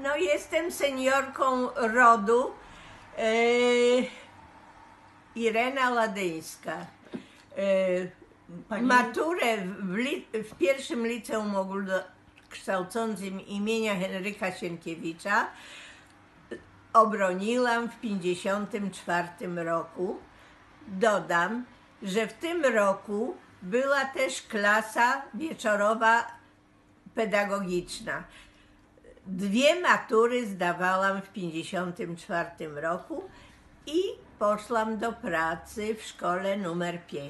No, jestem seniorką rodu Irena Ladyńska. Maturę w pierwszym liceum ogólnokształcącym imienia Henryka Sienkiewicza obroniłam w 1954 roku. Dodam, że w tym roku była też klasa wieczorowa pedagogiczna. 2 matury zdawałam w 1954 roku i poszłam do pracy w szkole numer 5.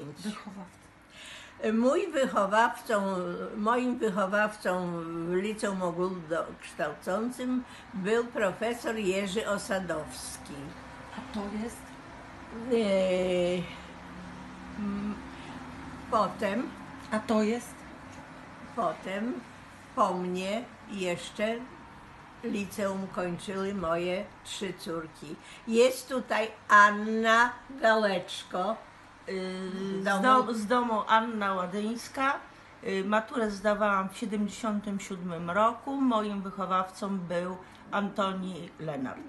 Moim wychowawcą w liceum ogólnokształcącym był profesor Jerzy Osadowski. A to jest? Potem. A to jest? Potem po mnie jeszcze liceum kończyły moje 3 córki. Jest tutaj Anna Gałeczko Z domu Anna Ładyńska. Maturę zdawałam w 1977 roku. Moim wychowawcą był Antoni Lenart.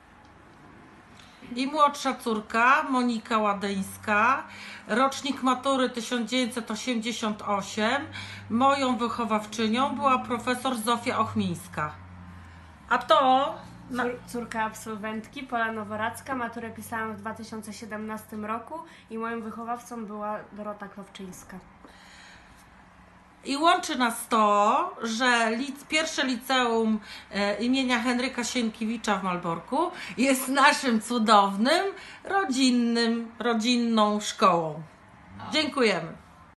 I młodsza córka Monika Ładyńska, rocznik matury 1988. Moją wychowawczynią była profesor Zofia Ochmińska. A to... Córka absolwentki Pola Noworadzka. Maturę pisałam w 2017 roku i moim wychowawcą była Dorota Klowczyńska. I łączy nas to, że pierwsze liceum imienia Henryka Sienkiewicza w Malborku jest naszym cudownym, rodzinną szkołą. Dziękujemy.